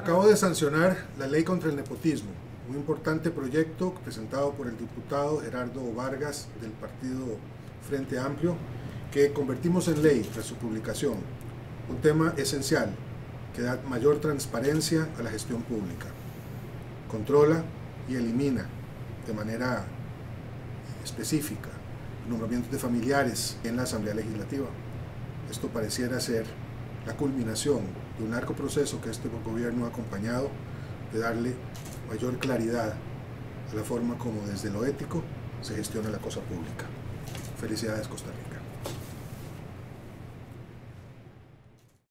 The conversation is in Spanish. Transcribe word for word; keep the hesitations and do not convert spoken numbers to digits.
Acabo de sancionar la ley contra el nepotismo, un importante proyecto presentado por el diputado Gerardo Vargas del partido Frente Amplio, que convertimos en ley tras su publicación, un tema esencial que da mayor transparencia a la gestión pública, controla y elimina de manera específica nombramientos de familiares en la Asamblea Legislativa. Esto pareciera ser la culminación de un largo proceso que este gobierno ha acompañado de darle mayor claridad a la forma como desde lo ético se gestiona la cosa pública. Felicidades, Costa Rica.